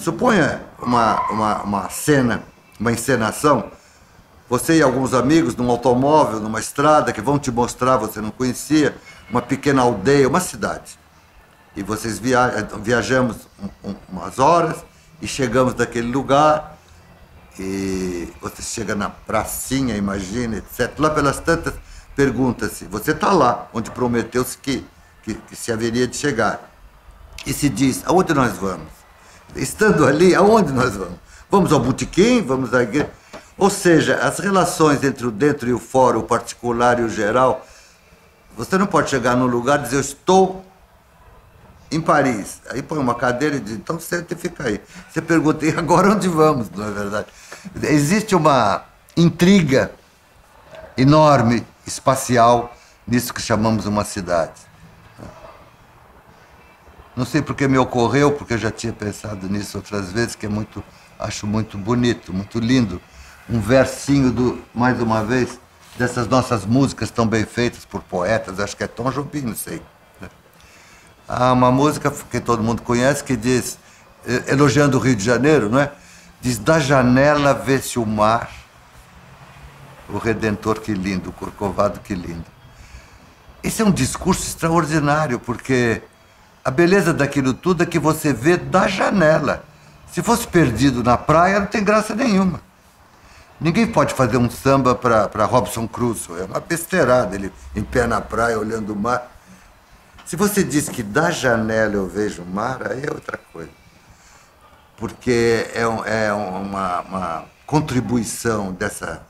Suponha uma cena, uma encenação, você e alguns amigos num automóvel, numa estrada, que vão te mostrar, você não conhecia, uma pequena aldeia, uma cidade. E vocês viajamos umas horas e chegamos naquele lugar, e você chega na pracinha, imagina, etc. Lá pelas tantas, pergunta-se, você está lá, onde prometeu-se que se haveria de chegar. E se diz, aonde nós vamos? Estando ali, aonde nós vamos? Vamos ao botequim? Vamos à igreja? Ou seja, as relações entre o dentro e o fora, o particular e o geral, você não pode chegar num lugar e dizer, eu estou em Paris. Aí põe uma cadeira e diz, então senta e fica aí. Você pergunta, e agora onde vamos, não é verdade? Existe uma intriga enorme, espacial, nisso que chamamos uma cidade. Não sei porque me ocorreu, porque eu já tinha pensado nisso outras vezes, que é muito, acho muito bonito, muito lindo. Um versinho, mais uma vez, dessas nossas músicas tão bem feitas por poetas, acho que é Tom Jobim, não sei. Há uma música que todo mundo conhece que diz, elogiando o Rio de Janeiro, não é? Diz, da janela vê-se o mar, o Redentor que lindo, o Corcovado que lindo. Esse é um discurso extraordinário, porque a beleza daquilo tudo é que você vê da janela. Se fosse perdido na praia, não tem graça nenhuma. Ninguém pode fazer um samba para Robson Crusoe, é uma besteirada, ele em pé na praia olhando o mar. Se você diz que da janela eu vejo o mar, aí é outra coisa. Porque é uma contribuição dessa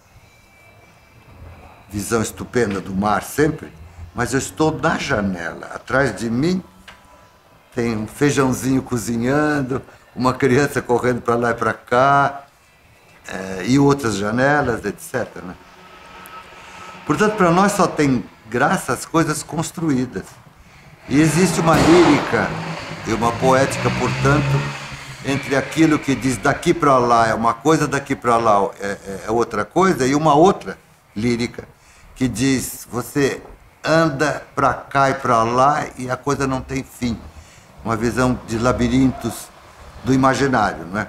visão estupenda do mar sempre, mas eu estou na janela. Atrás de mim tem um feijãozinho cozinhando, uma criança correndo para lá e para cá, e outras janelas, etc. Né? Portanto, para nós só tem graça as coisas construídas. E existe uma lírica e uma poética, portanto, entre aquilo que diz daqui para lá é uma coisa, daqui para lá é outra coisa, e uma outra lírica que diz você anda para cá e para lá e a coisa não tem fim. Uma visão de labirintos do imaginário, não é?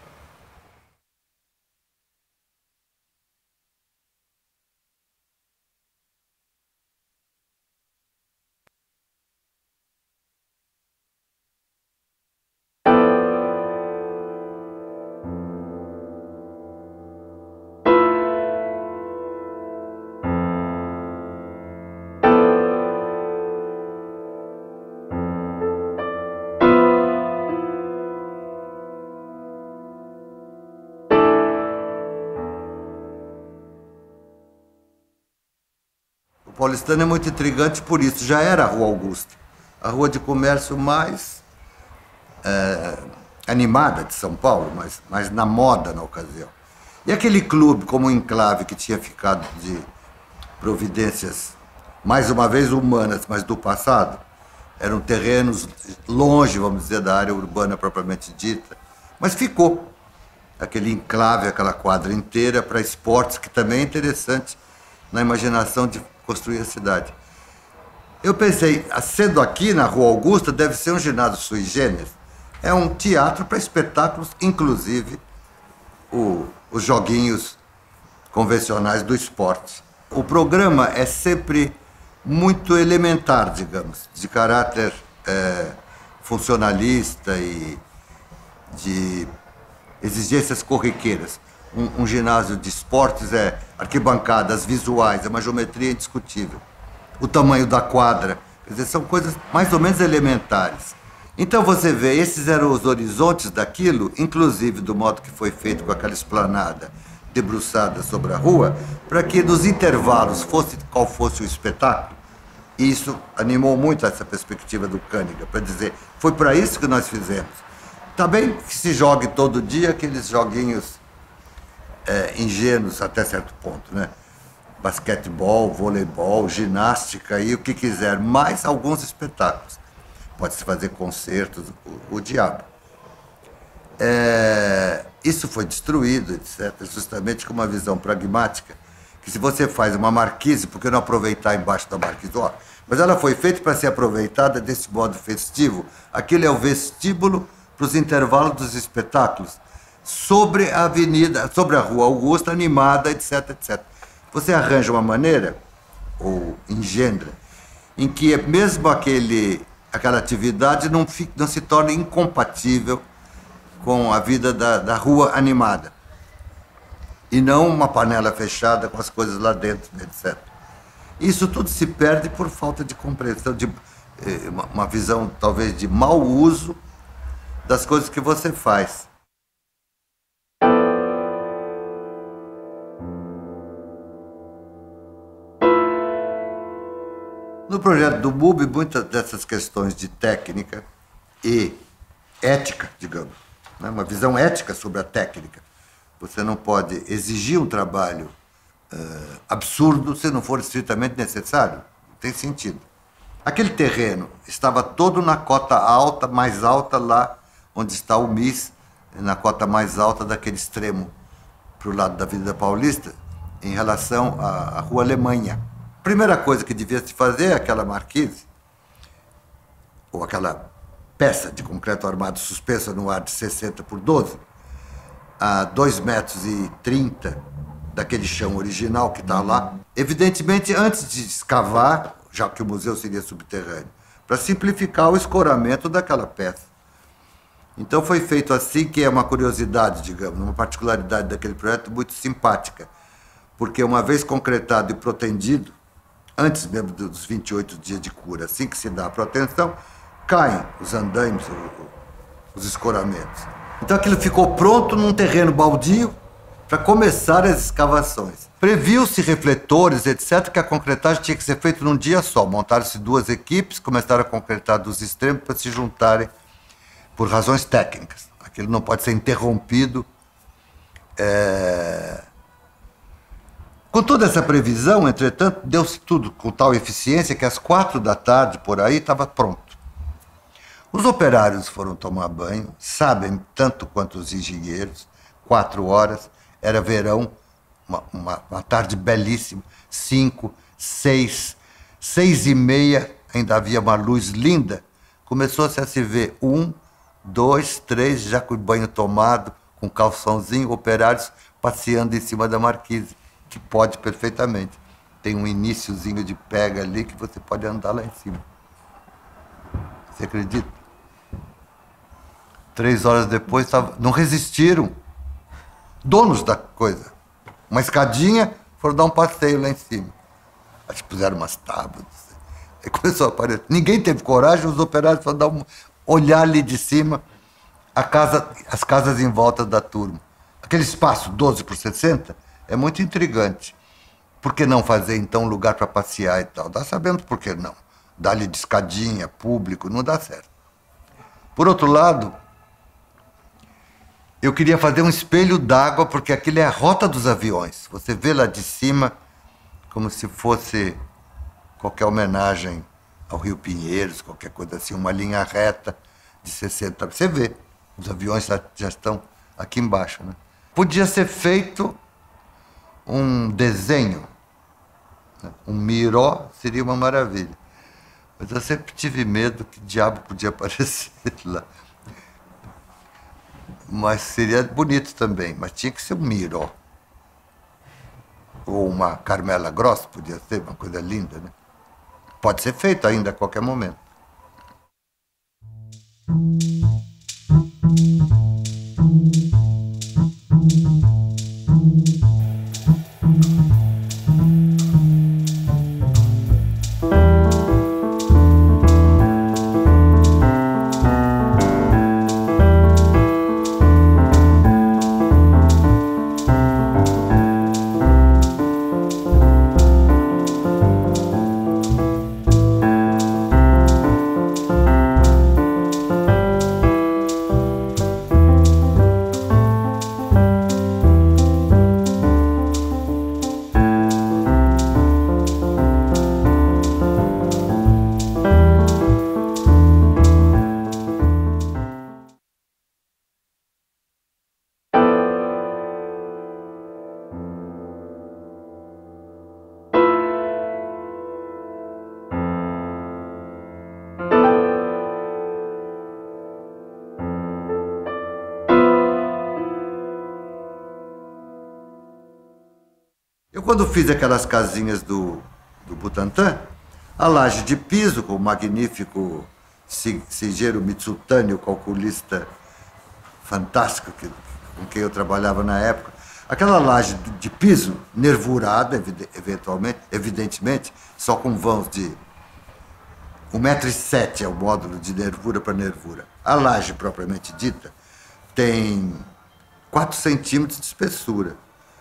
O paulistano é muito intrigante por isso. Já era a Rua Augusta, a rua de comércio mais animada de São Paulo, mas na moda na ocasião. E aquele clube como um enclave que tinha ficado de providências, mais uma vez humanas, mas do passado, eram terrenos longe, vamos dizer, da área urbana propriamente dita, mas ficou aquele enclave, aquela quadra inteira para esportes, que também é interessante na imaginação de construir a cidade. Eu pensei, sendo aqui na Rua Augusta, deve ser um ginásio sui generis. É um teatro para espetáculos, inclusive os joguinhos convencionais do esporte. O programa é sempre muito elementar, digamos, de caráter funcionalista e de exigências corriqueiras. Um ginásio de esportes é arquibancadas visuais, é uma geometria indiscutível. O tamanho da quadra, quer dizer, são coisas mais ou menos elementares. Então você vê, esses eram os horizontes daquilo, inclusive do modo que foi feito com aquela esplanada debruçada sobre a rua, para que nos intervalos, qual fosse o espetáculo, e isso animou muito essa perspectiva do Câniga, para dizer, foi para isso que nós fizemos. Tá bem que se jogue todo dia aqueles joguinhos ingênuos até certo ponto, né? Basquetebol, voleibol, ginástica e o que quiser, mais alguns espetáculos. Pode-se fazer concertos, o diabo. Isso foi destruído, etc., justamente com uma visão pragmática, que se você faz uma marquise, por que não aproveitar embaixo da marquise? Mas ela foi feita para ser aproveitada desse modo festivo. Aquilo é o vestíbulo para os intervalos dos espetáculos, sobre a avenida, sobre a Rua Augusta, animada, etc, etc. Você arranja uma maneira, ou engendra, em que mesmo aquela atividade não se torne incompatível com a vida da rua animada. E não uma panela fechada com as coisas lá dentro, etc. Isso tudo se perde por falta de compreensão, de uma visão talvez de mau uso das coisas que você faz. No projeto do MUB, muitas dessas questões de técnica e ética, digamos, né? Uma visão ética sobre a técnica. Você não pode exigir um trabalho absurdo se não for estritamente necessário. Não tem sentido. Aquele terreno estava todo na cota alta, mais alta lá onde está o MIS, na cota mais alta daquele extremo para o lado da Avenida Paulista, em relação à Rua Alemanha. A primeira coisa que devia se fazer é aquela marquise, ou aquela peça de concreto armado suspensa no ar de 60 por 12, a 2,30 metros daquele chão original que está lá. Evidentemente, antes de escavar, já que o museu seria subterrâneo, para simplificar o escoramento daquela peça. Então foi feito assim, que é uma curiosidade, digamos, uma particularidade daquele projeto muito simpática, porque uma vez concretado e protendido, antes mesmo dos 28 dias de cura, assim que se dá a proteção, caem os andaimes, os escoramentos. Então aquilo ficou pronto num terreno baldio para começar as escavações. Previu-se refletores, etc., que a concretagem tinha que ser feita num dia só. Montaram-se 2 equipes, começaram a concretar dos extremos para se juntarem por razões técnicas. Aquilo não pode ser interrompido. Com toda essa previsão, entretanto, deu-se tudo com tal eficiência que às 4 da tarde, por aí, estava pronto. Os operários foram tomar banho, sabem tanto quanto os engenheiros, 4 horas, era verão, uma tarde belíssima, 5, 6, 6:30, ainda havia uma luz linda. Começou-se a se ver 1, 2, 3, já com o banho tomado, com calçãozinho, operários passeando em cima da marquise, que pode perfeitamente. Tem um iniciozinho de pega ali que você pode andar lá em cima. Você acredita? 3 horas depois, não resistiram. Donos da coisa. Uma escadinha, foram dar um passeio lá em cima. Acho que puseram umas tábuas. Aí começou a aparecer. Ninguém teve coragem, os operários foram olhar ali de cima as casas em volta da turma. Aquele espaço 12 por 60 é muito intrigante. Por que não fazer, então, um lugar para passear e tal? Nós sabemos por que não. Dar-lhe de escadinha, público, não dá certo. Por outro lado, eu queria fazer um espelho d'água, porque aquilo é a rota dos aviões. Você vê lá de cima como se fosse qualquer homenagem ao Rio Pinheiros, qualquer coisa assim, uma linha reta de 60. Você vê, os aviões já estão aqui embaixo, né? Podia ser feito um desenho, né? Um miró seria uma maravilha. Mas eu sempre tive medo que diabo podia aparecer lá. Mas seria bonito também, mas tinha que ser um miró. Ou uma Carmela Gross, podia ser uma coisa linda, né? Pode ser feito ainda a qualquer momento. quando fiz aquelas casinhas do Butantã, a laje de piso, com o magnífico Shigeru Mitsutani, o calculista fantástico com quem eu trabalhava na época, aquela laje de piso nervurada, evidentemente, só com vãos de 1,7 m é o módulo de nervura para nervura. A laje propriamente dita tem 4 centímetros de espessura.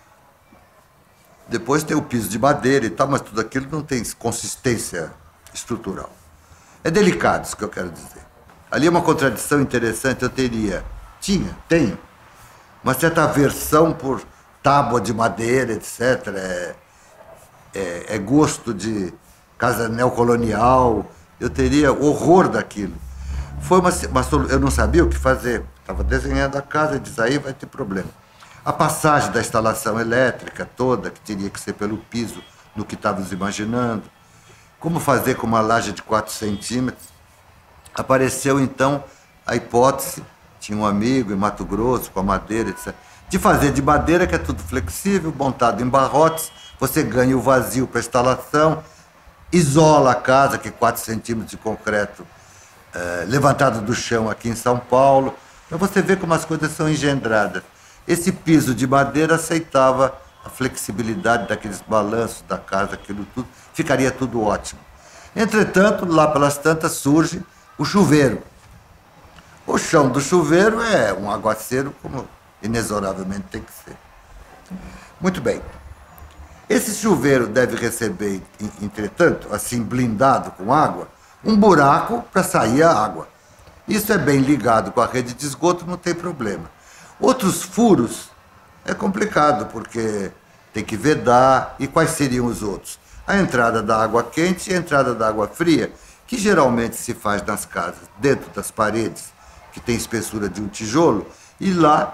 Depois tem o piso de madeira e tal, mas tudo aquilo não tem consistência estrutural. É delicado isso que eu quero dizer. Ali é uma contradição interessante. Tenho uma certa aversão por tábua de madeira, etc. É gosto de casa neocolonial. Eu teria horror daquilo. Foi eu não sabia o que fazer. Estava desenhando a casa e disse, aí vai ter problema. A passagem da instalação elétrica toda, que teria que ser pelo piso, no que estávamos imaginando. Como fazer com uma laje de 4 centímetros? Apareceu, então, a hipótese, tinha um amigo em Mato Grosso, com a madeira, etc., de fazer de madeira, que é tudo flexível, montado em barrotes, você ganha o vazio para a instalação, isola a casa, que é 4 centímetros de concreto levantado do chão aqui em São Paulo, para você ver como as coisas são engendradas. Esse piso de madeira aceitava a flexibilidade daqueles balanços da casa, aquilo tudo, ficaria tudo ótimo. Entretanto, lá pelas tantas surge o chuveiro. O chão do chuveiro é um aguaceiro, como inexoravelmente tem que ser. Muito bem. Esse chuveiro deve receber, entretanto, assim blindado com água, um buraco para sair a água. Isso é bem ligado com a rede de esgoto, não tem problema. Outros furos é complicado, porque tem que vedar. E quais seriam os outros? A entrada da água quente e a entrada da água fria, que geralmente se faz nas casas, dentro das paredes, que tem espessura de um tijolo, e lá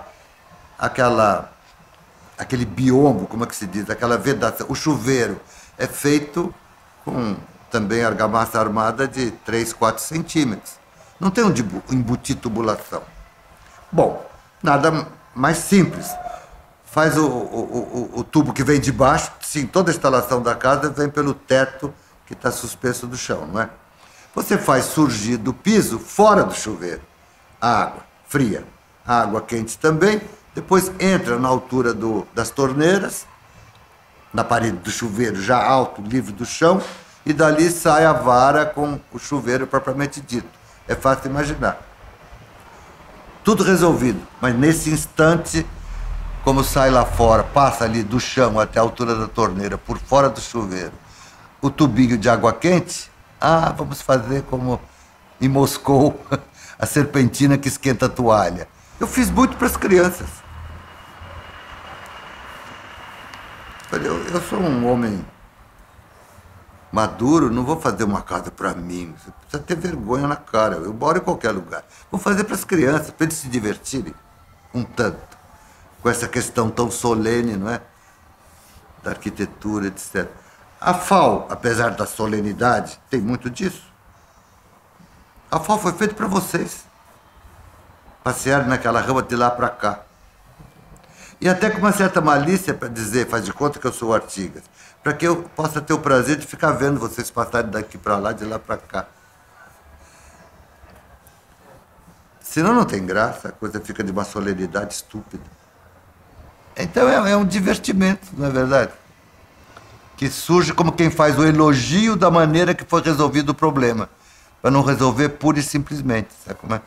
aquele biombo, como é que se diz, aquela vedação. O chuveiro é feito com também argamassa armada de 3, 4 centímetros. Não tem onde embutir tubulação. Bom, nada mais simples. Faz o tubo que vem de baixo, sim, toda a instalação da casa vem pelo teto que está suspenso do chão, não é? Você faz surgir do piso, fora do chuveiro, a água fria, a água quente também, depois entra na altura das torneiras, na parede do chuveiro, já alto, livre do chão, e dali sai a vara com o chuveiro propriamente dito. É fácil imaginar. Tudo resolvido, mas nesse instante, como sai lá fora, passa ali do chão até a altura da torneira, por fora do chuveiro, o tubinho de água quente, vamos fazer como em Moscou, a serpentina que esquenta a toalha. Eu fiz muito para as crianças. Eu sou um homem maduro, não vou fazer uma casa para mim. Você precisa ter vergonha na cara. Eu moro em qualquer lugar. Vou fazer para as crianças, para eles se divertirem um tanto com essa questão tão solene, não é? Da arquitetura, etc. A FAO, apesar da solenidade, tem muito disso. A FAO foi feita para vocês passearem naquela rua de lá para cá. E até com uma certa malícia para dizer, faz de conta que eu sou Artigas, para que eu possa ter o prazer de ficar vendo vocês passarem daqui para lá, de lá para cá. Senão não tem graça, a coisa fica de uma solenidade estúpida. Então é um divertimento, não é verdade? Que surge como quem faz o elogio da maneira que foi resolvido o problema, para não resolver pura e simplesmente, sabe como é?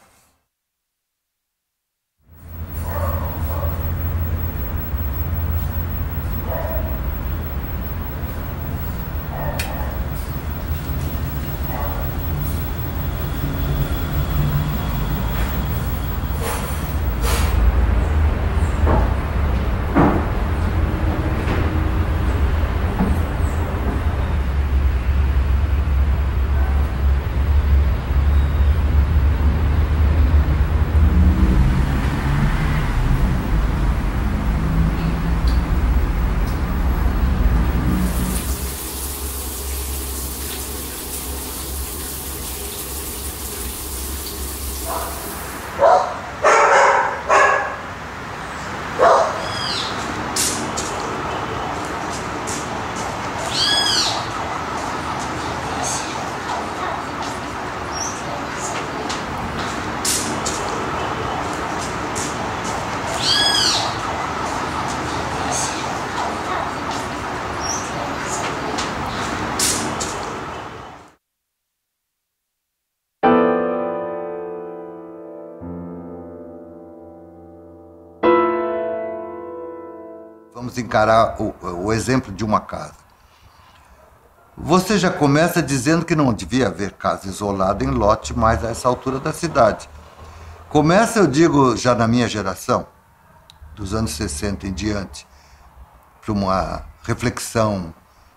Vamos encarar o exemplo de uma casa. Você já começa dizendo que não devia haver casa isolada em lote mais a essa altura da cidade. Começa, eu digo, já na minha geração, dos anos 60 em diante, para uma reflexão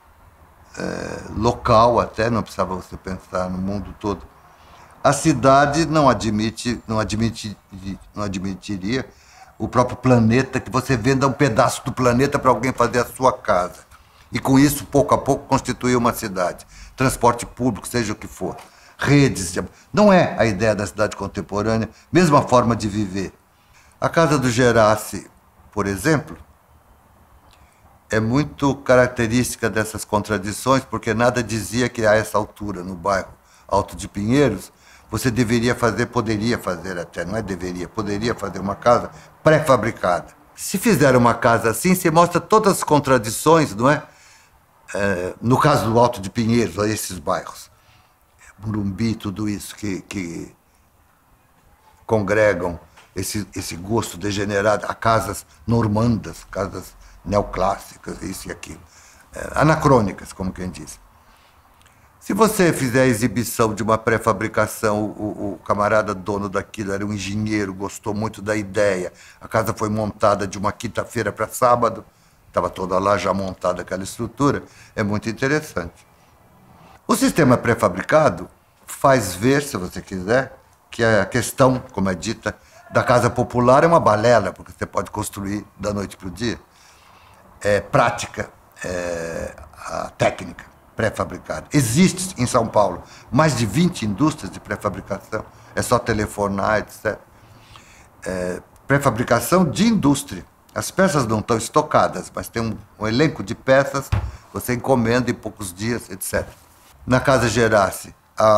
local até, não precisava você pensar no mundo todo. A cidade não admitiria o próprio planeta, que você venda um pedaço do planeta para alguém fazer a sua casa. E com isso, pouco a pouco, constituir uma cidade. Transporte público, seja o que for. Redes. Não é a ideia da cidade contemporânea, mesma forma de viver. A casa do Geraci, por exemplo, é muito característica dessas contradições, porque nada dizia que a essa altura, no bairro Alto de Pinheiros, você deveria fazer, poderia fazer até, não é deveria, poderia fazer uma casa pré-fabricada. Se fizer uma casa assim, você mostra todas as contradições, não é? No caso do Alto de Pinheiros, esses bairros, Morumbi, tudo isso que congregam esse gosto degenerado a casas normandas, casas neoclássicas, isso e aquilo, anacrônicas, como quem diz. Se você fizer a exibição de uma pré-fabricação, o camarada dono daquilo era um engenheiro, gostou muito da ideia, a casa foi montada de uma quinta-feira para sábado, estava toda lá já montada aquela estrutura, é muito interessante. O sistema pré-fabricado faz ver, se você quiser, que a questão, como é dita, da casa popular é uma balela, porque você pode construir da noite para o dia. É prática, a técnica pré-fabricada. Existe em São Paulo mais de 20 indústrias de pré-fabricação, é só telefonar, etc. Pré-fabricação de indústria. As peças não estão estocadas, mas tem um elenco de peças, você encomenda em poucos dias, etc. Na Casa Geraci,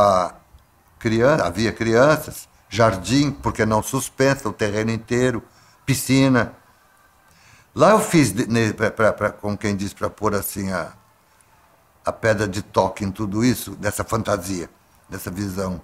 havia crianças, jardim, porque não suspensa, o terreno inteiro, piscina. Lá eu fiz, como quem diz, para pôr assim a pedra de toque em tudo isso, dessa fantasia, dessa visão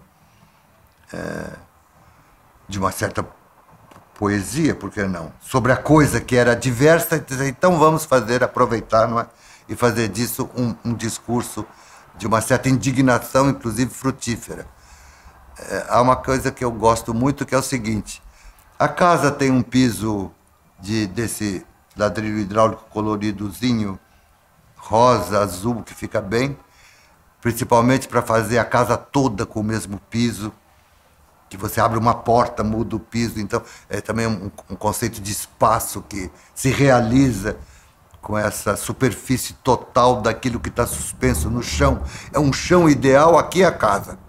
de uma certa poesia, por que não? Sobre a coisa que era diversa, então vamos aproveitar, não é? E fazer disso um discurso de uma certa indignação, inclusive frutífera. Há uma coisa que eu gosto muito, que é o seguinte: a casa tem um piso desse ladrilho hidráulico coloridozinho, rosa, azul, que fica bem, principalmente para fazer a casa toda com o mesmo piso, que você abre uma porta, muda o piso, então é também um conceito de espaço que se realiza com essa superfície total daquilo que está suspenso no chão. É um chão ideal, aqui é a casa.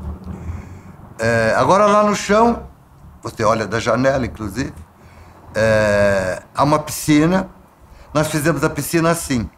Agora lá no chão, você olha da janela, inclusive, há uma piscina. Nós fizemos a piscina assim.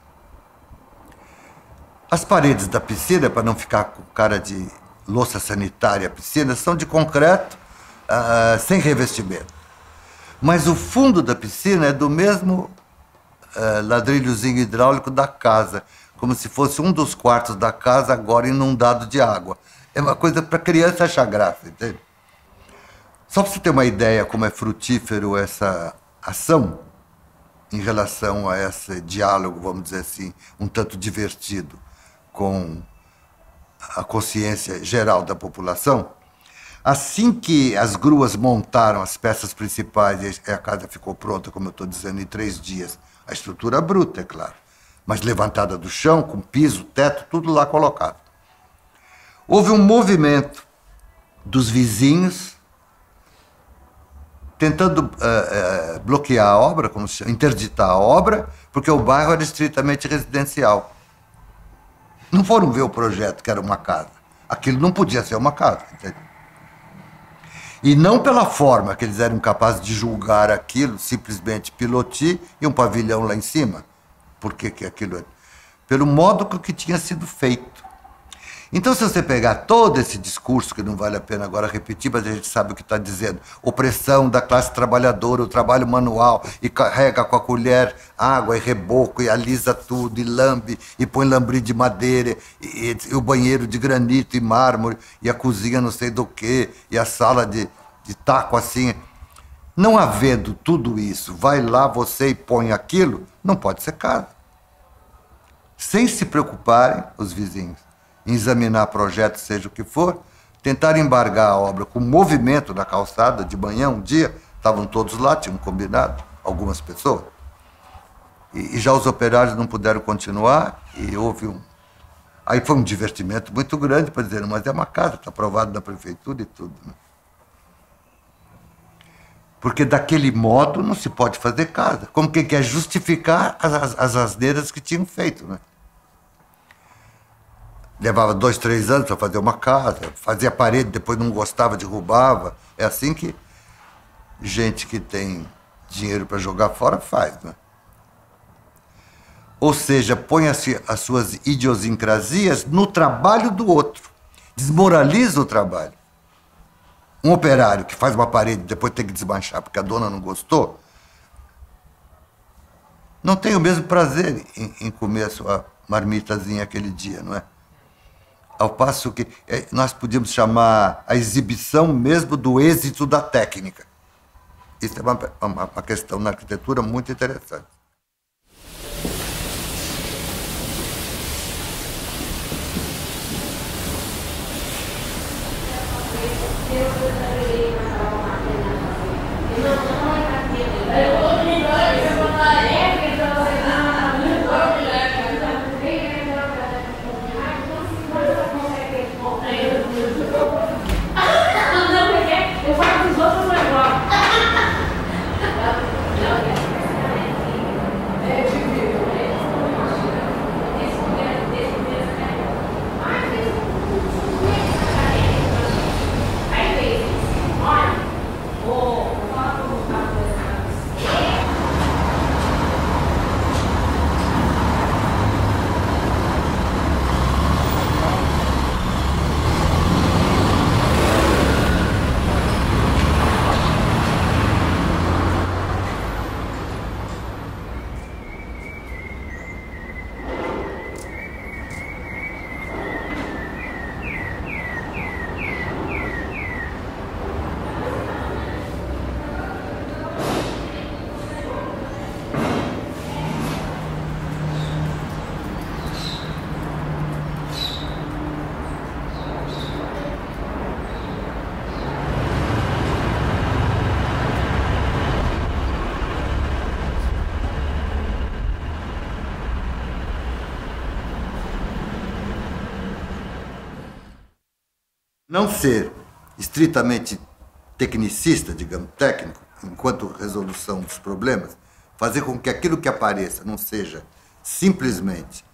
As paredes da piscina, para não ficar com cara de louça sanitária, a piscina, são de concreto, sem revestimento. Mas o fundo da piscina é do mesmo ladrilhozinho hidráulico da casa, como se fosse um dos quartos da casa agora inundado de água. É uma coisa para criança achar graça, entende? Só para você ter uma ideia como é frutífero essa ação em relação a esse diálogo, vamos dizer assim, um tanto divertido com a consciência geral da população. Assim que as gruas montaram as peças principais e a casa ficou pronta, como eu estou dizendo, em 3 dias, a estrutura bruta, é claro, mas levantada do chão, com piso, teto, tudo lá colocado. Houve um movimento dos vizinhos tentando bloquear a obra, como se chama, interditar a obra, porque o bairro era estritamente residencial. Não foram ver o projeto, que era uma casa. Aquilo não podia ser uma casa, entende? E não pela forma que eles eram capazes de julgar aquilo, simplesmente pilotis e um pavilhão lá em cima. Por que aquilo? Pelo modo que tinha sido feito. Então, se você pegar todo esse discurso, que não vale a pena agora repetir, mas a gente sabe o que está dizendo, opressão da classe trabalhadora, o trabalho manual, e carrega com a colher água e reboco, e alisa tudo, e lambe, e põe lambri de madeira, e o banheiro de granito e mármore, e a cozinha não sei do que, e a sala de taco assim. Não havendo tudo isso, vai lá você e põe aquilo, não pode ser casa. Sem se preocuparem, os vizinhos, em examinar projetos, seja o que for, tentar embargar a obra com o movimento da calçada de manhã, um dia, estavam todos lá, tinham combinado, algumas pessoas. E já os operários não puderam continuar e houve um... Aí foi um divertimento muito grande para dizer, mas é uma casa, está aprovado na prefeitura e tudo. Né? Porque daquele modo não se pode fazer casa. Como quem quer justificar as asneiras que tinham feito. Né? Levava 2, 3 anos para fazer uma casa, fazia parede, depois não gostava, derrubava. É assim que gente que tem dinheiro para jogar fora faz. Né? Ou seja, põe as suas idiosincrasias no trabalho do outro. Desmoraliza o trabalho. Um operário que faz uma parede e depois tem que desmanchar porque a dona não gostou, não tem o mesmo prazer em comer a sua marmitazinha aquele dia, não é? Ao passo que nós podíamos chamar a exibição mesmo do êxito da técnica. Isso é uma questão na arquitetura muito interessante. Não ser estritamente tecnicista, digamos, técnico, enquanto resolução dos problemas, fazer com que aquilo que apareça não seja simplesmente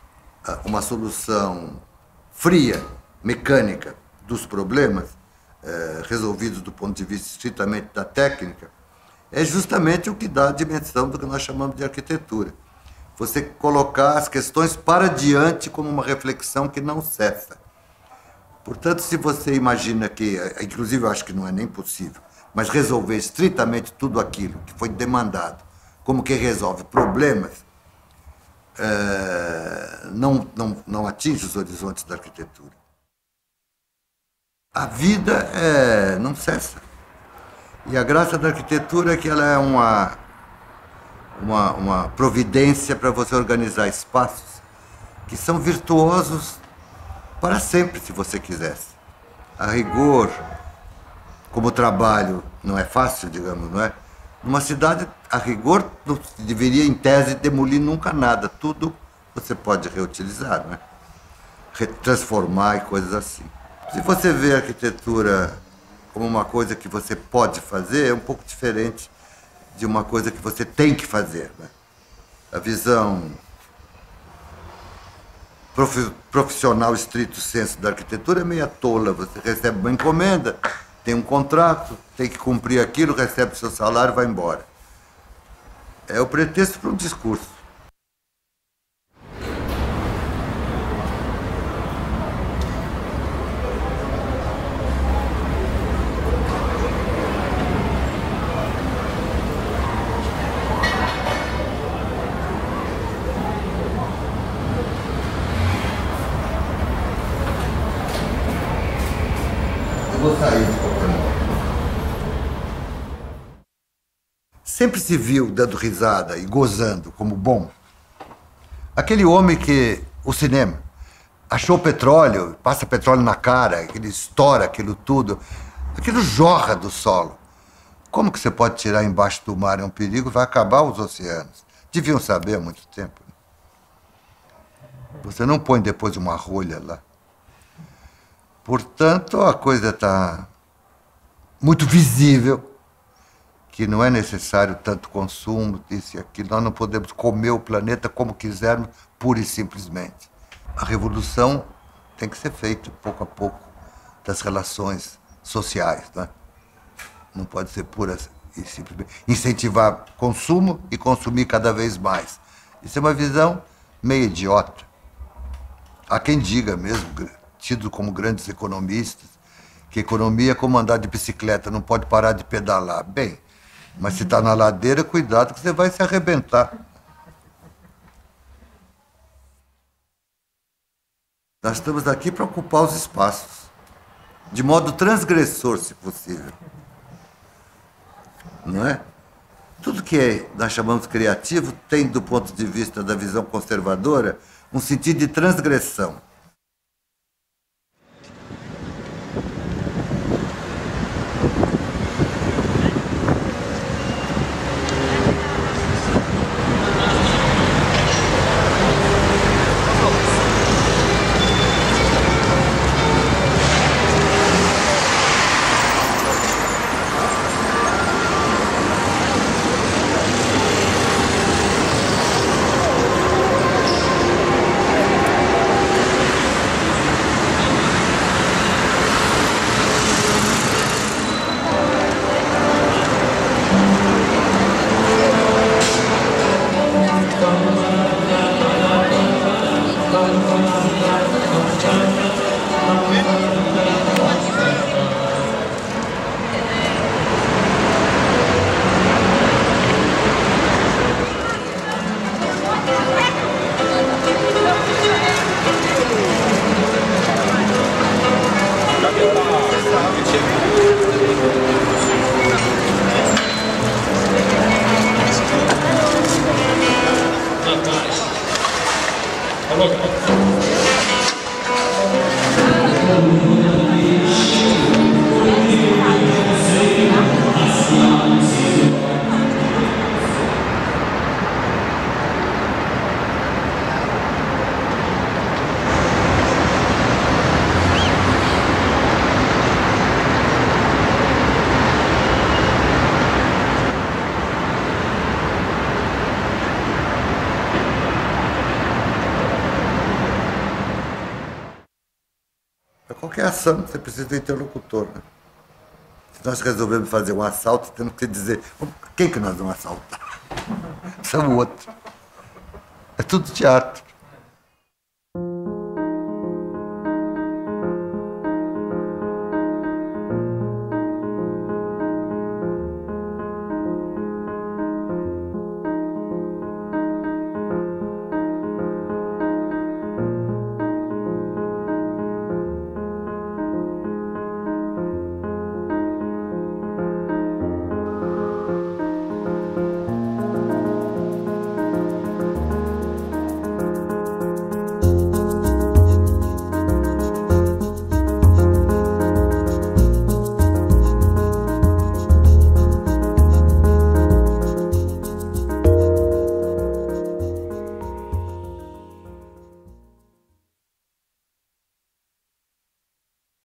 uma solução fria, mecânica dos problemas, resolvidos do ponto de vista estritamente da técnica, é justamente o que dá a dimensão do que nós chamamos de arquitetura. Você colocar as questões para diante como uma reflexão que não cessa. Portanto, se você imagina que, inclusive eu acho que não é nem possível, mas resolver estritamente tudo aquilo que foi demandado, como que resolve problemas, não atinge os horizontes da arquitetura. A vida não cessa. E a graça da arquitetura é que ela é uma providência para você organizar espaços que são virtuosos para sempre, se você quisesse. A rigor, como trabalho não é fácil, digamos, não é? Numa cidade, a rigor, não se deveria, em tese, demolir nunca nada. Tudo você pode reutilizar, não é? Transformar e coisas assim. Se você vê a arquitetura como uma coisa que você pode fazer, é um pouco diferente de uma coisa que você tem que fazer, né? A visão profissional estrito senso da arquitetura é meio tola. Você recebe uma encomenda, tem um contrato, tem que cumprir aquilo, recebe seu salário e vai embora. É o pretexto para um discurso. Eu vou sair de qualquer modo. sempre se viu dando risada e gozando como bom. Aquele homem que, o cinema, achou petróleo, passa petróleo na cara, aquele estoura aquilo tudo, aquilo jorra do solo. Como que você pode tirar embaixo do mar? É um perigo, vai acabar os oceanos. Deviam saber há muito tempo. Você não põe depois uma rolha lá. Portanto, a coisa está muito visível, que não é necessário tanto consumo, isso e aquilo. Nós não podemos comer o planeta como quisermos, pura e simplesmente. A revolução tem que ser feita, pouco a pouco, das relações sociais, né? Não pode ser pura e simplesmente incentivar consumo e consumir cada vez mais. Isso é uma visão meio idiota. Há quem diga mesmo, tido como grandes economistas, que economia é como andar de bicicleta, não pode parar de pedalar. Bem, mas se está na ladeira, cuidado que você vai se arrebentar. Nós estamos aqui para ocupar os espaços, de modo transgressor, se possível. Não é? Tudo que nós chamamos de criativo tem, do ponto de vista da visão conservadora, um sentido de transgressão. Para qualquer ação, você precisa de interlocutor, né? Se nós resolvemos fazer um assalto, temos que dizer quem que nós vamos assaltar. São outros. É tudo teatro.